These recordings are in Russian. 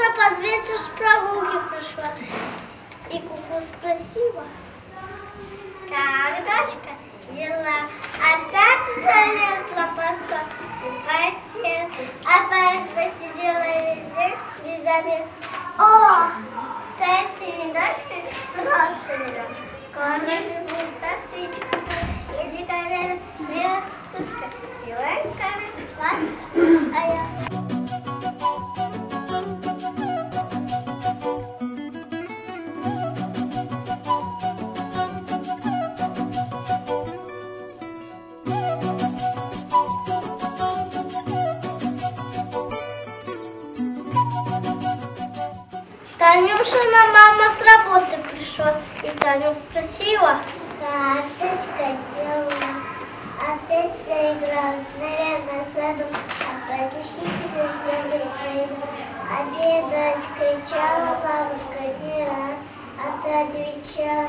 завтра под вечер с прогулки пришла. И куклу спросила: как, дочка, дела? Опять залезла по соседу, опять посидела весь день без обеда. О, с этими дочками просто беда. Скоро живут косичка, языками вертушка, силаньками ладно, а я. Танюшина мама с работы пришла, и Таню спросила: как, дочка, дела? Опять заигралась, наверное, в саду, опять учителя сделали проиграл. Обедать кричала бабушка, не рад, а ты отвечала: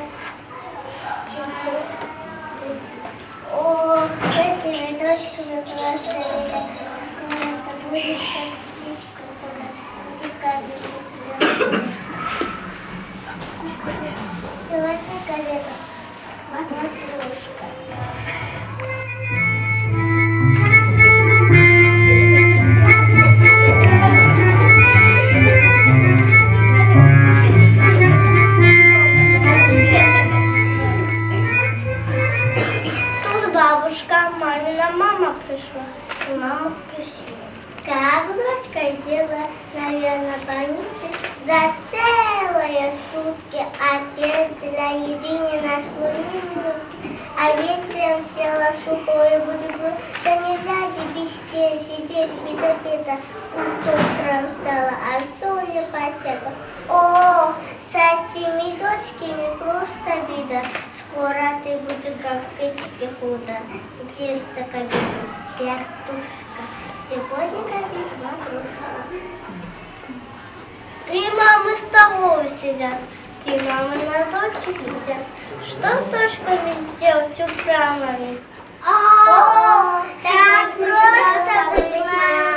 о, с этими дочками просто скоро ты будешь как спичка, пока сегодня коллега, матрушка. Тут бабушка, мамина мама пришла, и мама спросила: как, дочка, дела? Наверное, больницы за целые сутки. Опять для еды не нашло ни минутки. А вечером села сухое бутерброд. Да нельзя тебе сидеть без обеда. Уж утром встала, а все не посета. О, с этими дочками просто беда. Скоро ты будешь как в печке худо. Иди в стаканину, вертушка. Сегодня кормить матрушка. Три мамы в столовой сидят, три мамы на дочек глядят. Что с дочками сделать упрямыми? О, так просто быть мамой.